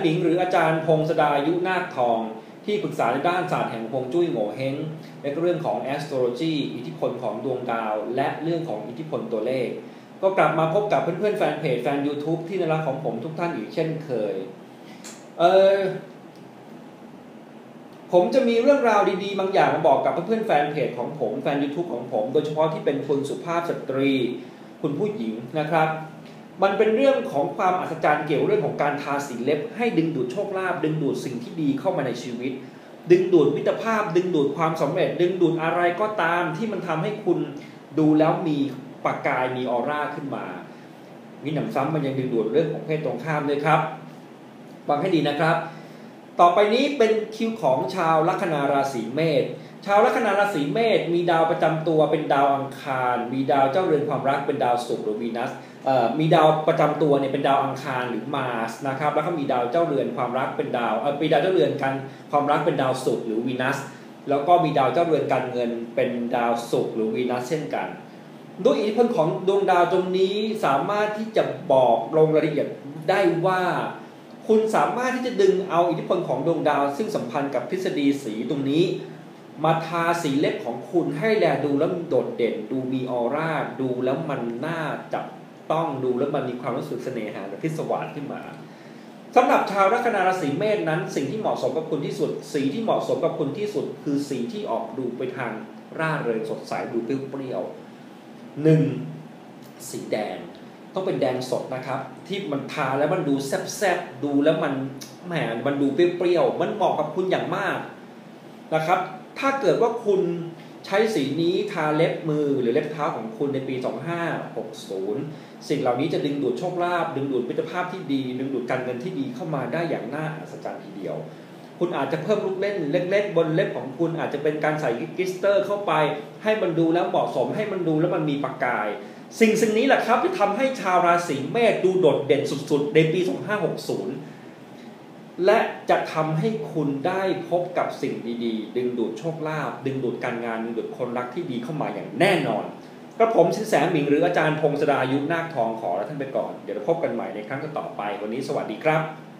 หมิงหรืออาจารย์พงศดายุนาคทองที่ปรึกษาในด้านศาสตร์แห่งฮวงจุ้ยโง่เฮงและก็เรื่องของ astrology อิทธิพลของดวงดาวและเรื่องของอิทธิพลตัวเลขก็กลับมาพบกับเพื่อนๆแฟนเพจแฟน YouTube ที่น่ารักของผมทุกท่านอีกเช่นเคยผมจะมีเรื่องราวดีๆบางอย่างมาบอกกับเพื่อนๆแฟนเพจของผมแฟน YouTube ของผมโดยเฉพาะที่เป็นคุณสุภาพสตรีคุณผู้หญิงนะครับมันเป็นเรื่องของความอัศจรรย์เกี่ยวเรื่องของการทาสีเล็บให้ดึงดูดโชคลาภดึงดูดสิ่งที่ดีเข้ามาในชีวิตดึงดูดมิตรภาพดึงดูดความสำเร็จดึงดูดอะไรก็ตามที่มันทำให้คุณดูแล้วมีประกายมีออร่าขึ้นมามีหนำซ้ำมันยังดึงดูดเรื่องของเพศตรงข้ามด้วยครับฟังให้ดีนะครับต่อไปนี้เป็นคิวของชาวลัคนาราศีเมษชาวลัคนาราศีเมษมีดาวประจำตัวเป็นดาวอังคารมีดาวเจ้าเรือนความรักเป็นดาวศุกร์หรือวีนัสมีดาวประจำตัวเนี่ยเป็นดาวอังคารหรือมาร์สนะครับแล้วก็มีดาวเจ้าเรือนความรักเป็นดาวมีดาวเจ้าเรือนการความรักเป็นดาวศุกร์หรือวีนัสแล้วก็มีดาวเจ้าเรือนการเงินเป็นดาวศุกร์หรือวีนัสเช่นกันด้วยอิทธิพลของดวงดาวตรงนี้สามารถที่จะบอกลงรายละเอียดได้ว่าคุณสามารถที่จะดึงเอาอิทธิพลของดวงดาวซึ่งสัมพันธ์กับทฤษฎีสีตรงนี้มาทาสีเล็บของคุณให้แลดูแล้วโดดเด่นดูมีออร่าดูแล้วมันน่าจับต้องดูแล้วมันมีความรู้สึกเสน่หาและพิศวาสขึ้นมาสำหรับชาวลัคนาราศีเมษนั้นสิ่งที่เหมาะสมกับคุณที่สุดสีที่เหมาะสมกับคุณที่สุดคือสีที่ออกดูไปทางร่าเริงสดใสดูเปรี้ยวๆ1สีแดงต้องเป็นแดงสดนะครับที่มันทาแล้วมันดูแซ่บๆดูแล้วมันแหมมันดูเปรี้ยวๆมันเหมาะกับคุณอย่างมากนะครับถ้าเกิดว่าคุณใช้สีนี้ทาเล็บมือหรือเล็บเท้าของคุณในปี2560สิ่งเหล่านี้จะดึงดูดโชคลาภดึงดูดมิตรภาพที่ดีดึงดูดการเงินที่ดีเข้ามาได้อย่างน่าอัศจรรย์ทีเดียวคุณอาจจะเพิ่มลูกเล่นเล็กๆบนเล็บของคุณอาจจะเป็นการใส่กลิสเตอร์เข้าไปให้มันดูแล้วเหมาะสมให้มันดูแล้วมันมีประกายสิ่งนี้แหละครับที่ทำให้ชาวราศีเมษดูโดดเด่นสุดๆในปี2560และจะทำให้คุณได้พบกับสิ่งดีๆดึงดูดโชคลาภดึงดูดการงานดึงดูดคนรักที่ดีเข้ามาอย่างแน่นอนกระผมสินแสหมิงหรืออาจารย์พงศดายุนาคทองขอลาท่านไปก่อนเดี๋ยวเราพบกันใหม่ในครั้งต่อไปวันนี้สวัสดีครับ